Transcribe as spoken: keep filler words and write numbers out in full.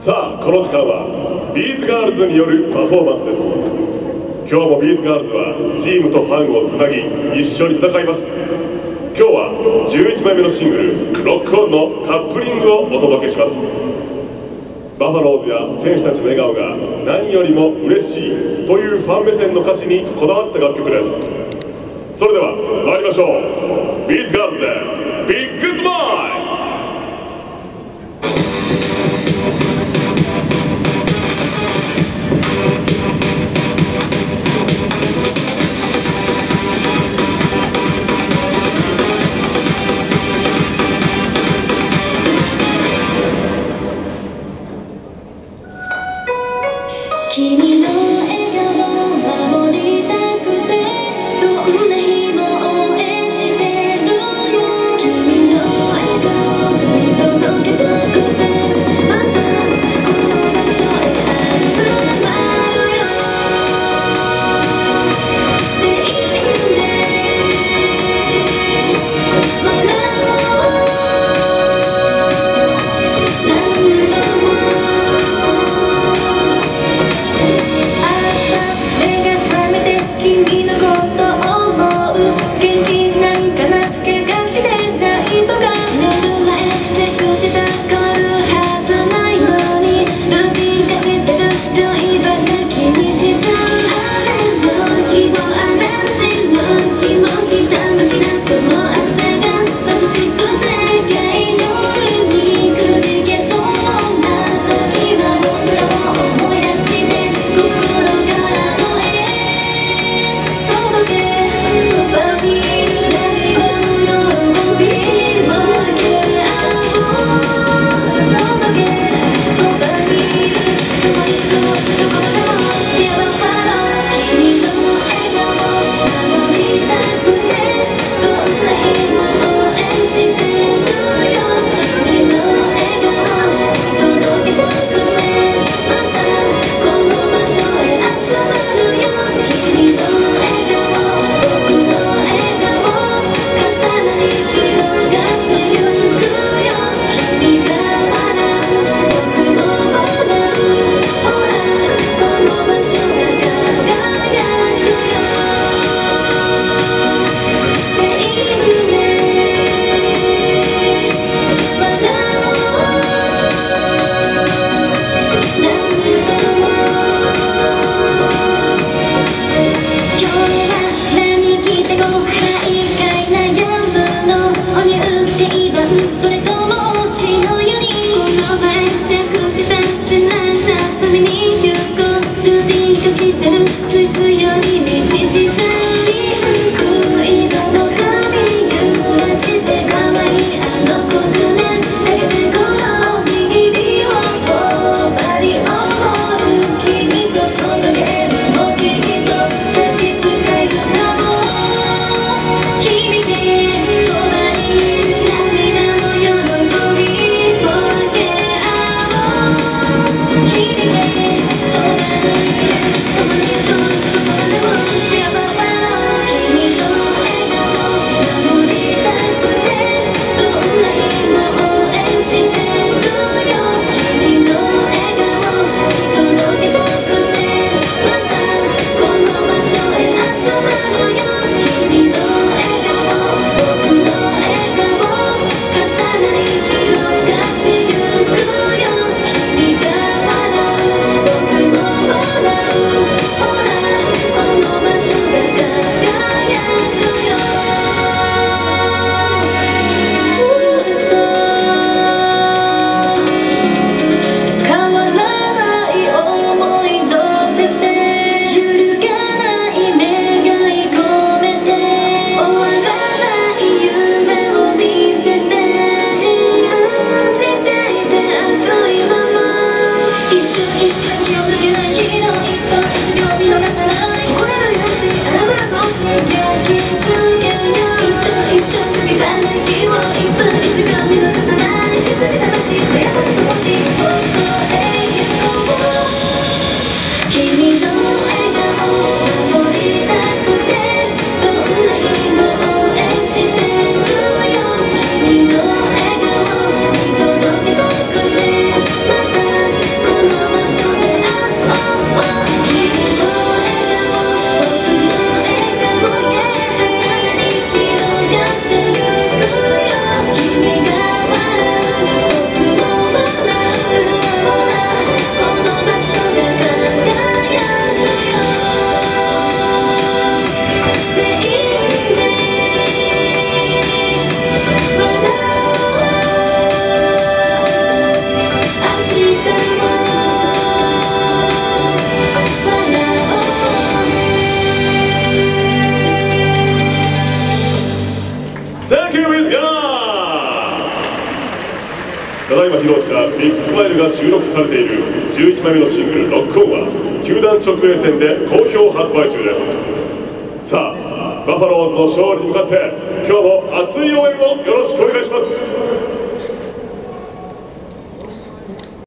さあこの時間はビーズガールズによるパフォーマンスです。今日もビーズガールズはチームとファンをつなぎ一緒に戦います。今日はじゅういちまいめのシングル「ロックオン」のカップリングをお届けします。バファローズや選手たちの笑顔が何よりも嬉しいというファン目線の歌詞にこだわった楽曲です。それでは参りましょう。ビーズガールズでビッグスマイル。 君の笑顔守りたくてどんな日も応援してる Thank you with God!ただいま披露したビッグスマイルが収録されているじゅういちまいめのシングル「ロックオン」は球団直営店で好評発売中です。さあバファローズの勝利に向かって今日も熱い応援をよろしくお願いします。